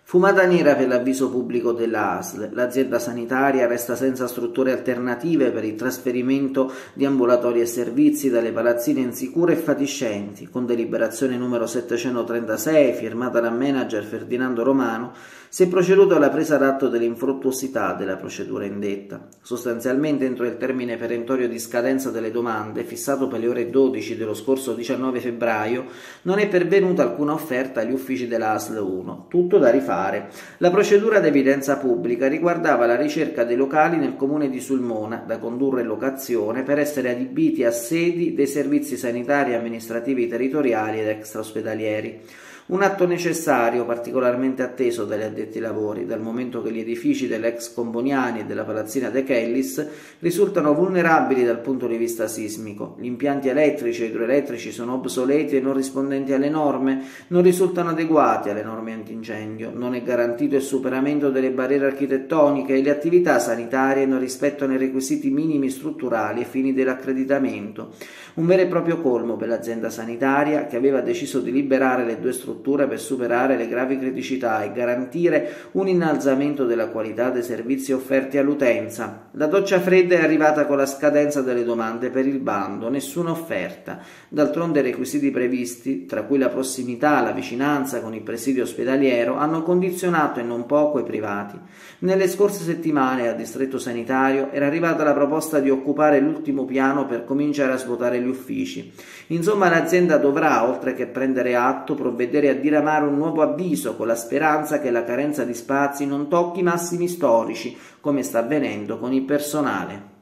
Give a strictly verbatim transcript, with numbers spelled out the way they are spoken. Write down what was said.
Fumata nera per l'avviso pubblico della A S L. L'azienda sanitaria resta senza strutture alternative per il trasferimento di ambulatori e servizi dalle palazzine insicure e fatiscenti. Con deliberazione numero settecentotrentasei, firmata dal manager Ferdinando Romano, si è proceduto alla presa d'atto dell'infruttuosità della procedura indetta. Sostanzialmente, entro il termine perentorio di scadenza delle domande, fissato per le ore dodici dello scorso diciannove febbraio, non è pervenuta alcuna offerta agli uffici della A S L uno. Tutto da rifare. La procedura d'evidenza pubblica riguardava la ricerca dei locali nel comune di Sulmona, da condurre in locazione per essere adibiti a sedi dei servizi sanitari, amministrativi territoriali ed extraospedalieri. Un atto necessario, particolarmente atteso dagli addetti ai lavori, dal momento che gli edifici dell'ex Comboniani e della palazzina De Kellis risultano vulnerabili dal punto di vista sismico. Gli impianti elettrici e idroelettrici sono obsoleti e non rispondenti alle norme, non risultano adeguati alle norme antincendio, non è garantito il superamento delle barriere architettoniche e le attività sanitarie non rispettano i requisiti minimi strutturali e fini dell'accreditamento. Un vero e proprio colmo per l'azienda sanitaria, che aveva deciso di liberare le due strutture per superare le gravi criticità e garantire un innalzamento della qualità dei servizi offerti all'utenza. La doccia fredda è arrivata con la scadenza delle domande per il bando, nessuna offerta. D'altronde i requisiti previsti, tra cui la prossimità, la vicinanza con il presidio ospedaliero, hanno condizionato e non poco i privati. Nelle scorse settimane al distretto sanitario era arrivata la proposta di occupare l'ultimo piano per cominciare a svuotare gli uffici. Insomma, l'azienda dovrà, oltre che prendere atto, provvedere a diramare un nuovo avviso con la speranza che la carenza di spazi non tocchi i massimi storici, come sta avvenendo con il personale.